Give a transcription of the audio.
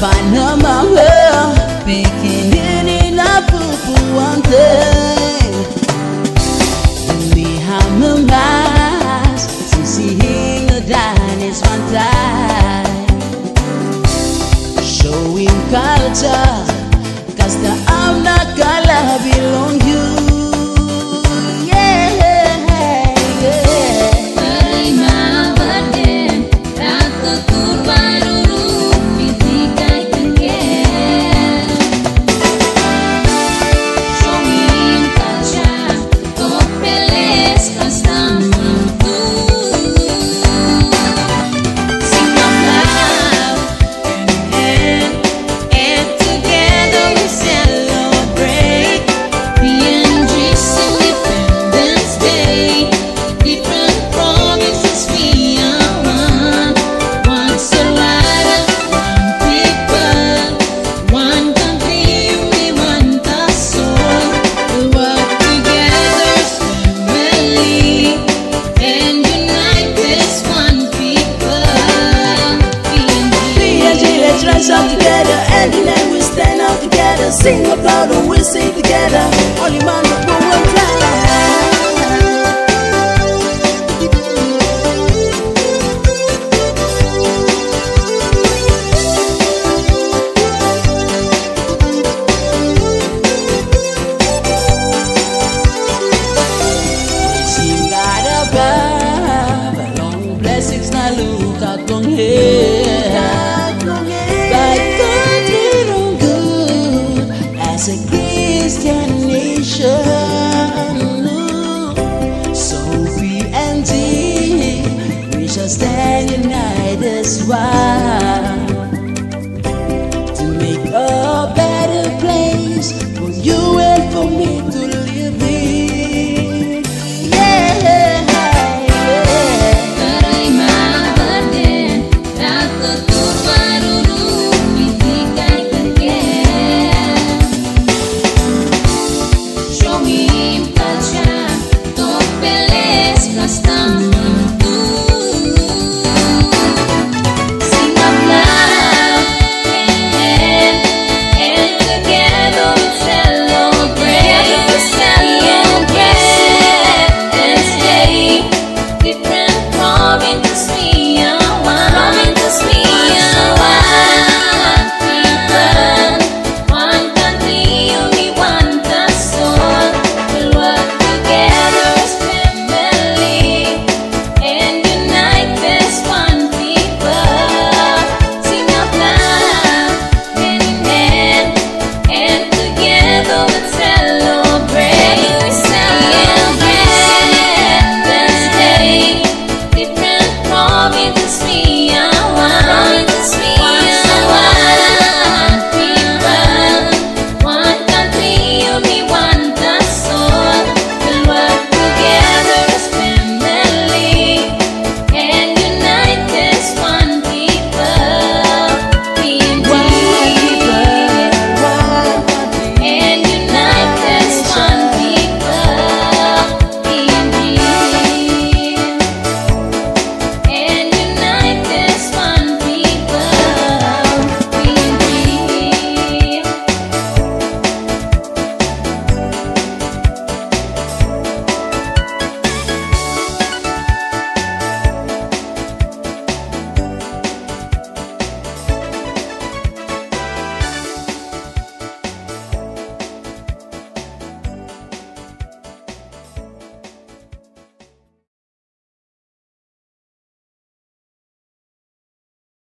Panama, making it in a poo one thing. Me hammer mass, seeing the dance one time. Showing culture, cause the I'm not gonna belong you. Sing about and we'll sing together. Only man will go one sing God above, long blessings na luka kong here. As a Christian nation, Sophie and T, we shall stand united as one.